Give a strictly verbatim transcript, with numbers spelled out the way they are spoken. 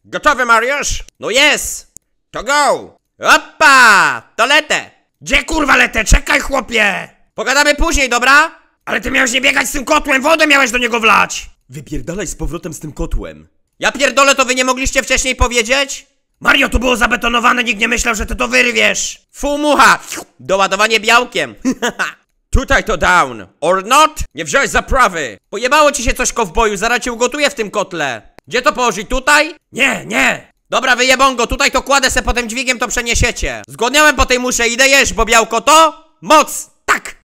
Gotowy, Mariusz? No jest! To go! Opa! To letę! Gdzie kurwa letę? Czekaj, chłopie! Pogadamy później, dobra? Ale ty miałeś nie biegać z tym kotłem, wodę miałeś do niego wlać! Wypierdalaj z powrotem z tym kotłem. Ja pierdolę, to wy nie mogliście wcześniej powiedzieć? Mario, tu było zabetonowane, nikt nie myślał, że ty to wyrwiesz! Fu mucha! Doładowanie białkiem! Tutaj to down! Or not? Nie wziąłeś zaprawy! Pojebało ci się coś, kowboju, zaraz cię ugotuję w tym kotle! Gdzie to położyć? Tutaj? Nie, nie! Dobra, wyjebongo, tutaj to kładę se, potem dźwigiem to przeniesiecie. Zgłodniałem po tej musze, idę jeść, bo białko to moc!